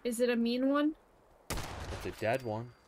Is it a mean one? It's a dead one.